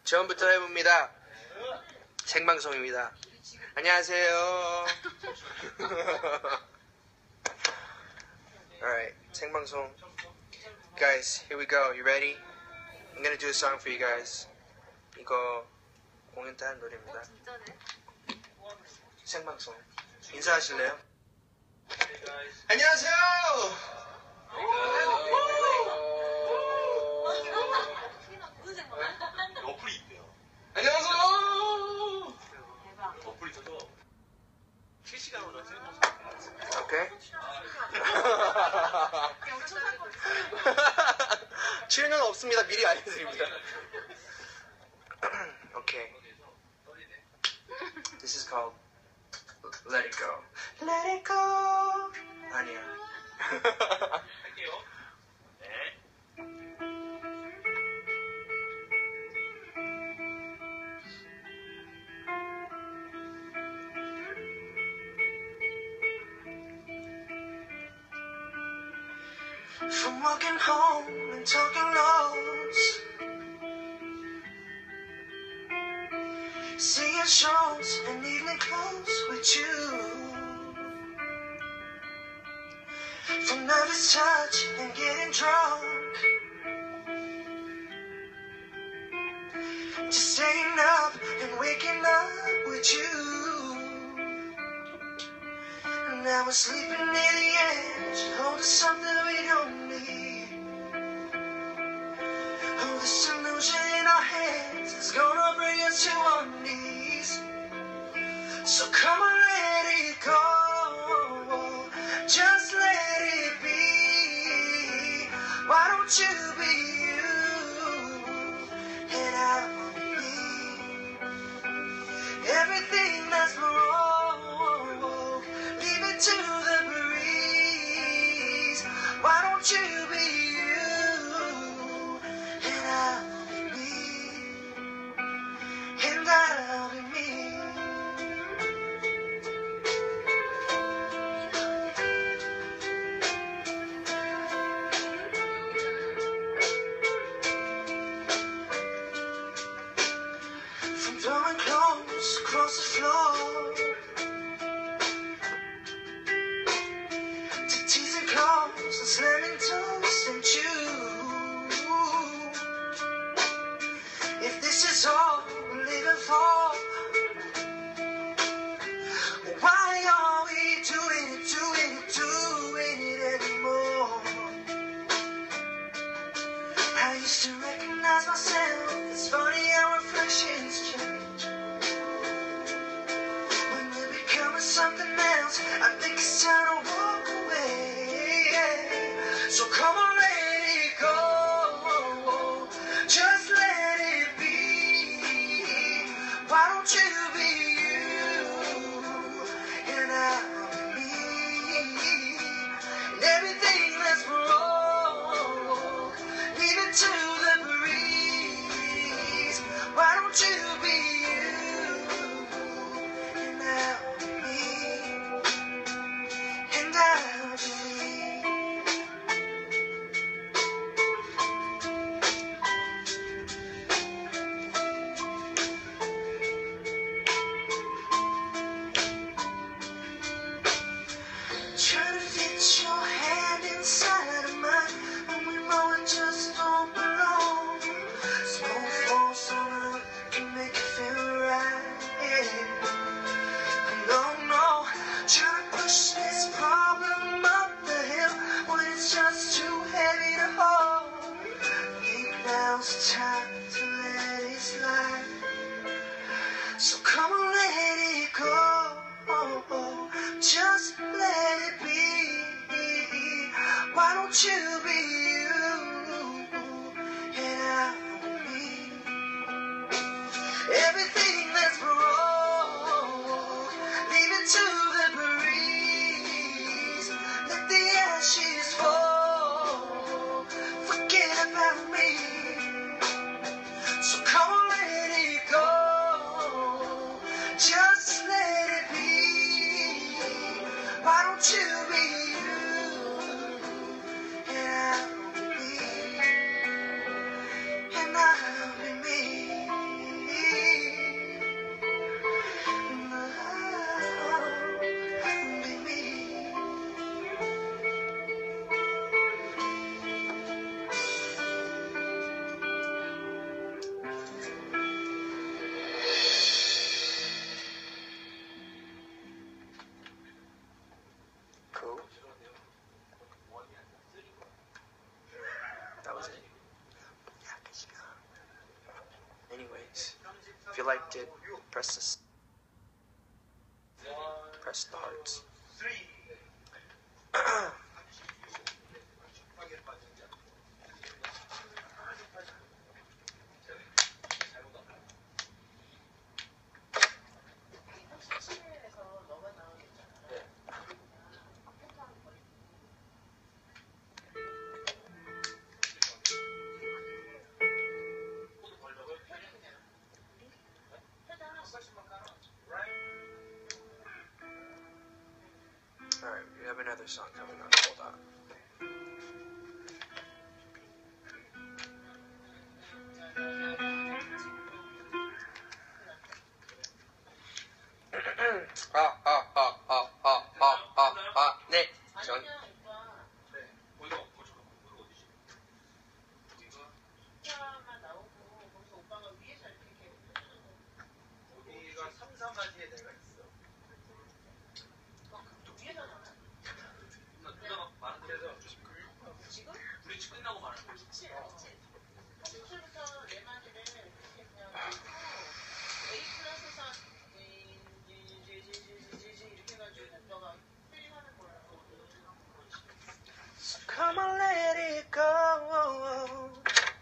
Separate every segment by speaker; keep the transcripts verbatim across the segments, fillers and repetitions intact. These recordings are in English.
Speaker 1: 처음부터 해봅니다. 생방송입니다. 안녕하세요. Alright, 생방송. Guys, here we go. You ready? I'm gonna do a song for you guys. 이거 공연 때 한 노래입니다. 생방송. 인사하실래요? 안녕하세요!
Speaker 2: 어플이 있대요.
Speaker 1: 안녕하세요!
Speaker 2: 어플이 있어서 실시간으로 생방송.
Speaker 1: 오케이. 출연은 없습니다. 미리 알려드립니다. Okay. This is called Let It Go. Let It Go. 아니야.
Speaker 2: 할게요. 네.
Speaker 1: From walking home and talking notes, seeing shows and evening clothes with you, from nervous touch and getting drunk, to staying up and waking up with you. And now we're sleeping near the edge, holding something we don't need. Oh, this illusion in our heads is gonna bring us to our knees. So come on, let it go, just let it be. Why don't you be you, and I'll be me. Everything that's wrong, leave it to the breeze. Why don't you be you, and I'll be me, and I'll be me. From throwing clothes across the floor, to teasing clothes and slamming toes and chew. If this is all we're living for, why are we doing it, doing it, doing it anymore? I used to recognize myself. It's funny how reflections change. When we're becoming something else, I think it's time to walk away. So come on, let it go, just let it be. Why don't you be you, and I'll be me. And everything that's wrong, leave it to the breeze. Why don't you be you, and I'll be me, and I'll be me. Try to fit your hand inside of mine, and we know it just don't belong. Small force on it can make it feel right. No, no, try to push this problem up the hill when it's just too heavy to hold. I think now's the time to let it slide. So come on, let it go, just let it be. Why don't you be you, and I'll be me. Everything that's wrong, leave it to the breeze. Let the ashes fall, forget about me. So come on, let it go, just let it be. Why don't you be you, and I'll be me, and I'll be me.
Speaker 3: you liked it, press this. Press the hearts. Alright, we have another song coming up. Hold on. 아, 아, 아, 아, 아, 아, 아, 아, 네. 전.
Speaker 2: 여기가 삼, 사 마디에 내가 있어. 지금? 브릿지 끝나고 말하는 거지. 그치, 그치. 수술부터 네 마디를 이렇게 그냥 A 플러스에서 이렇게 해가지고 오빠가 필링하는 거야.
Speaker 3: Come on, let it go.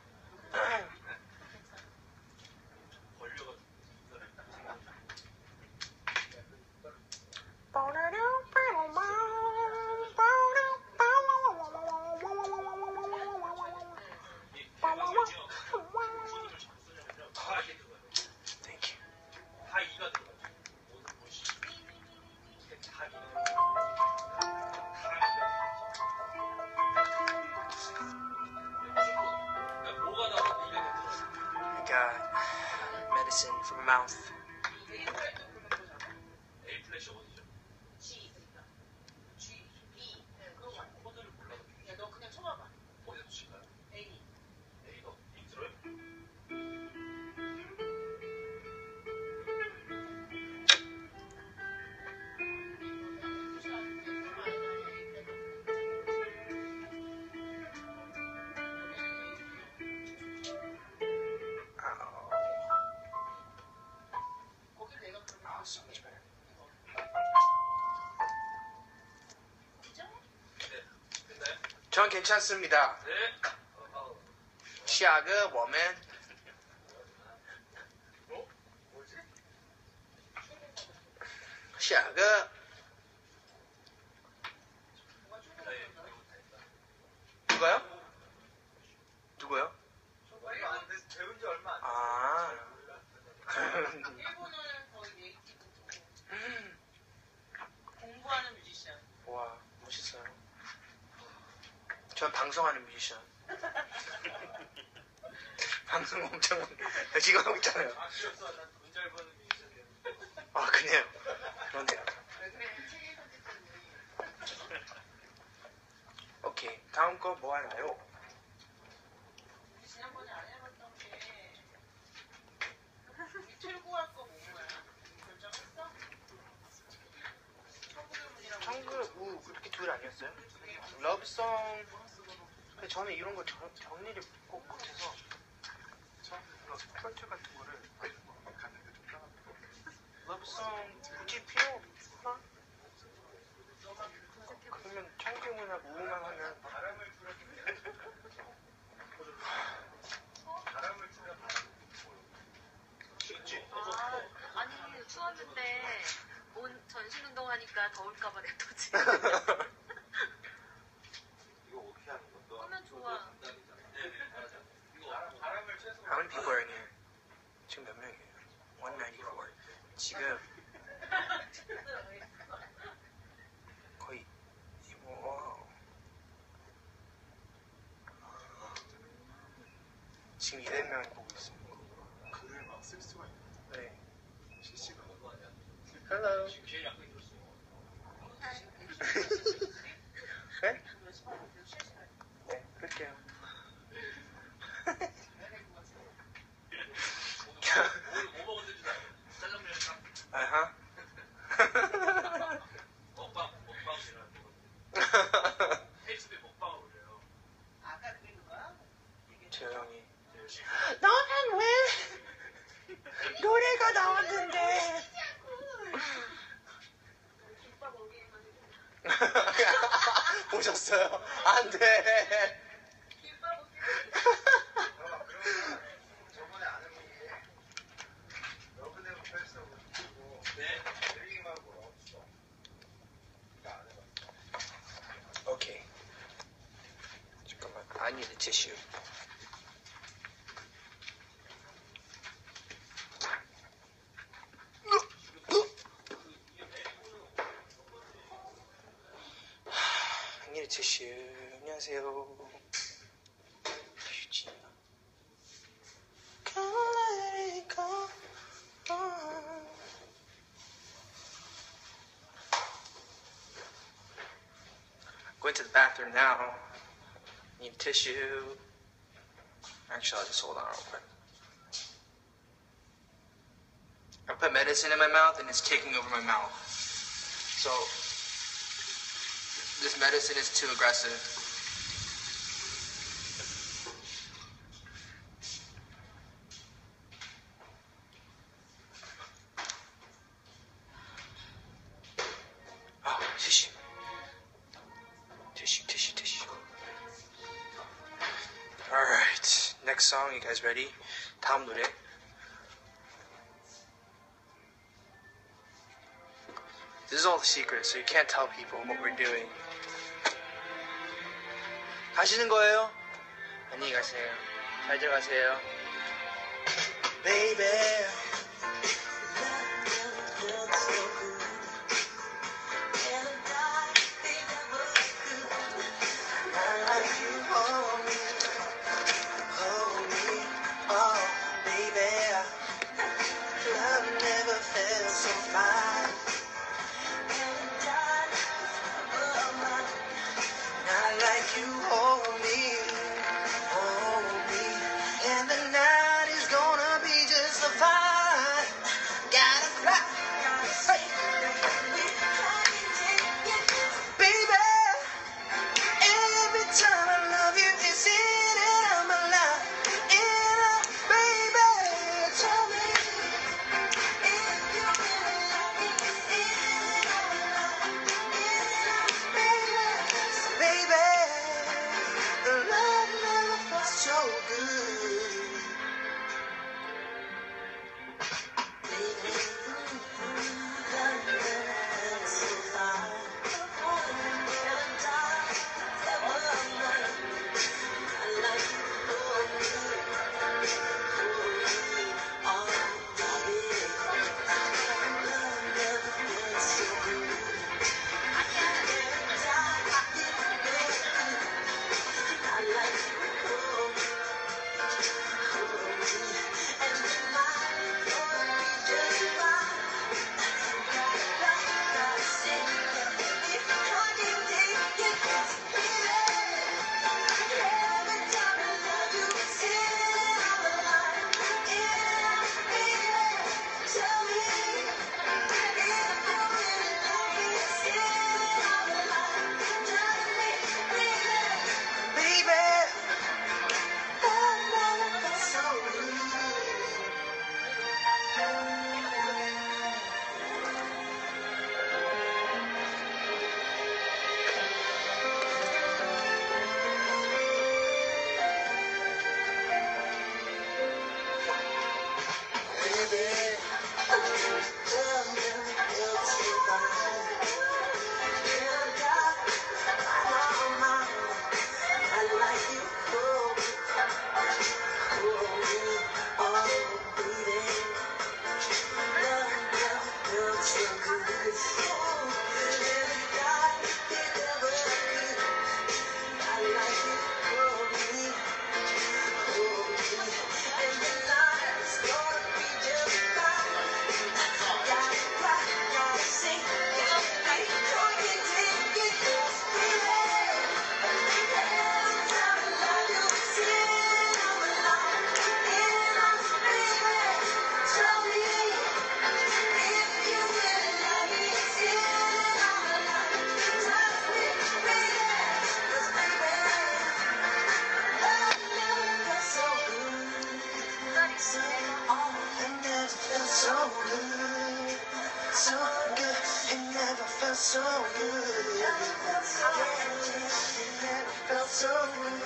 Speaker 3: Medicine for mouth.
Speaker 2: A 플래시 어디죠?
Speaker 4: G 그러니까 G, B 그거 코드를 몰라도 야, 너 그냥 쳐봐봐.
Speaker 2: 어디서 칠까요?
Speaker 4: A
Speaker 2: A가 인트로요?
Speaker 4: 거기 내가
Speaker 3: Oh, so much better. 전 괜찮습니다.
Speaker 2: 네.
Speaker 3: 시아그 워맨.
Speaker 2: 어? 뭐지?
Speaker 3: 시아그. 누가요? 누구요?
Speaker 2: 얼마 안 돼서 배운 지 얼마 안
Speaker 3: 아.
Speaker 4: 일본어는 거의 네이티브고 공부하는 뮤지션.
Speaker 3: 와, 멋있어요. 전 방송하는 뮤지션. 방송 엄청 지금 하고 있잖아요.
Speaker 2: 아, 그래서 난 돈 잘 버는 뮤지션이야.
Speaker 3: 아, 그래요? 그런데요. 오케이, 다음 거 뭐 하나요?
Speaker 4: 지난번에 안 해봤던 게 틀고 할 거 뭐야? 결정했어? 청구문이라고.
Speaker 3: 한글 우 그렇게 둘 아니었어요? 러브송. 근데 저는 이런 거 정, 정리를 꼭 못해서 컬처 같은 거를 러브송 굳이 필요 없나? 그러면 청규문하고 우만 하면
Speaker 2: 바람을 불었는데. 바람을 불면 바람. 쉽지?
Speaker 5: 아, 아니 추웠는데 온 전신 운동하니까 더울까봐 냅뒀지.
Speaker 2: 이거 어떻게 하는 건가?
Speaker 5: 하면 좋아.
Speaker 2: 네네, 맞아. 이거 바람을 최소.
Speaker 3: How many people are in here? 지금 몇 명이에요? 백구십사. 지금 거의 와. 지금 이백 명이 보고 있습니다.
Speaker 2: 글을 막 쓸 수가 있는.
Speaker 3: 네.
Speaker 2: 실시간 거 아니야?
Speaker 3: Hello.
Speaker 2: 지금 제일 약간 들었어.
Speaker 3: 네? 네, 끌게요.
Speaker 2: 뭐 먹었는지 알아요? 짜장면 딱.
Speaker 3: 아하.
Speaker 2: 먹방, 먹방이라는 거. 페이스북에 먹방을 올려요.
Speaker 4: 아까 그게 누가?
Speaker 3: 조용히. 너는 왜 노래 tissue. I need a tissue. 안녕하세요. 휴지. Come let it go. Going to the bathroom now. Need a tissue. Actually, I'll just hold on real quick. I put medicine in my mouth and it's taking over my mouth. So, this medicine is too aggressive. Oh, tissue. Tissue, tissue, tissue. Alright, next song, you guys ready? 다음 노래. This is all the secrets, so you can't tell people what we're doing. 가시는 거예요? 안녕히 가세요. 잘 들어가세요. Baby. so good. It felt so good.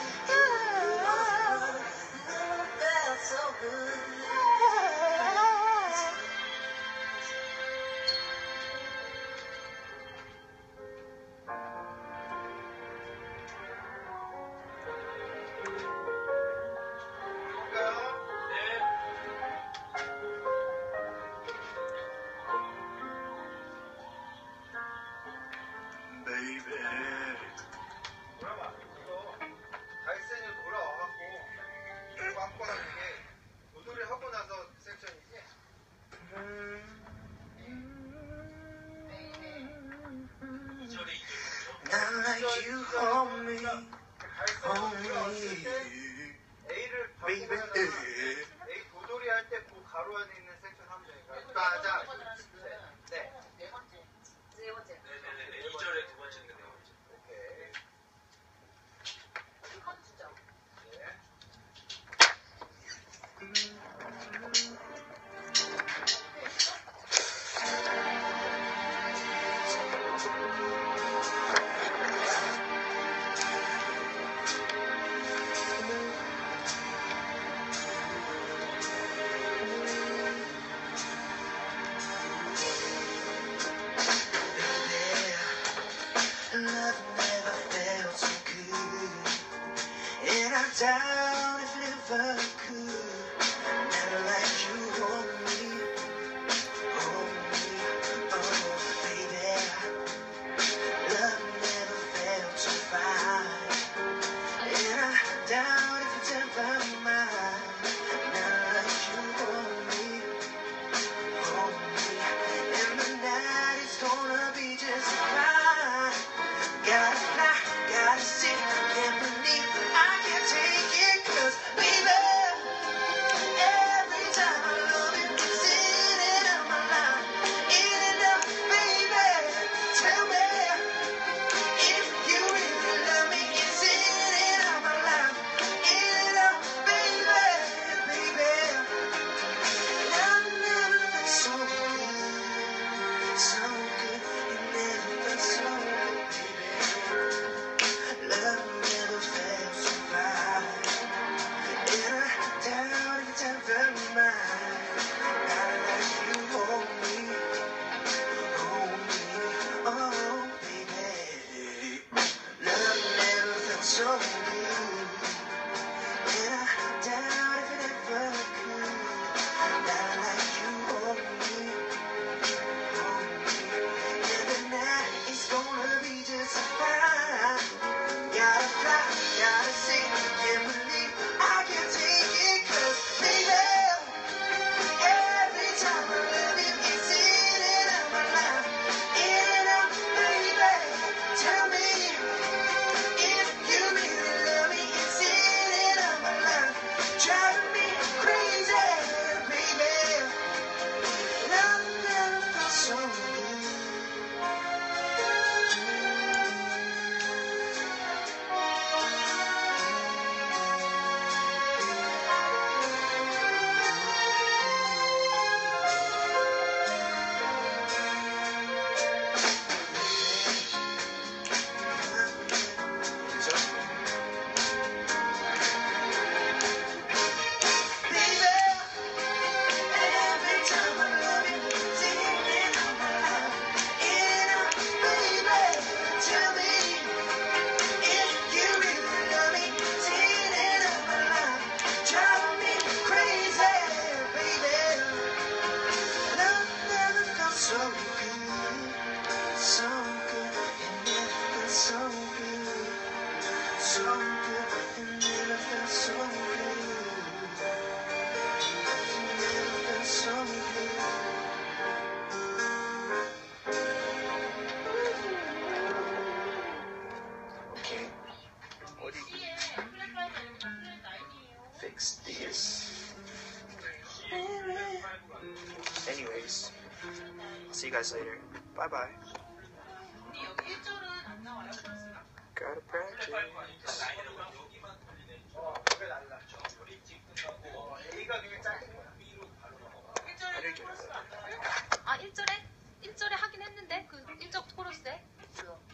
Speaker 3: Never felt so good.
Speaker 1: doubt if it ever could. Never like you hold me, hold me, oh baby. Love never felt so fine, and I doubt if it's ever mine. Never like you hold me, hold me, and the night is gonna be just fine. Gotta fly, gotta see, can't believe I can't take it, 'cause baby, every time I love you, it's in and out my life, in and out, baby. Tell me if you really love me, it's in and out my life, in and out, baby, baby. Love never felt so good, so good, it never felt so good, baby. Love never felt so right, and I doubt if it's ever mine. Gotta let you hold me, hold me, oh baby. Love never felt so good, and I doubt if it ever could. Gotta let you hold me, hold me, and the night is gonna be just fine. Gotta fly, gotta see, can't believe I can't take it, 'cause baby, every time I love you, it's in and out my life, in and out, baby. Tell me if you really love me, it's in and out my life, driving me crazy, baby. Love never felt so good. So good, so good, it never felt so good, so good, it never felt so good, it never felt so good. Okay, what do you fix this? Anyways, see you guys later. Bye bye.
Speaker 2: 근데 여기 일 절은 안 나와요, 플러스가?
Speaker 1: Gotta practice.
Speaker 2: 일 절에는 플러스가 안 나와요?
Speaker 5: 아 일 절에? 일 절에 하긴 했는데 그 일 절 코러스에?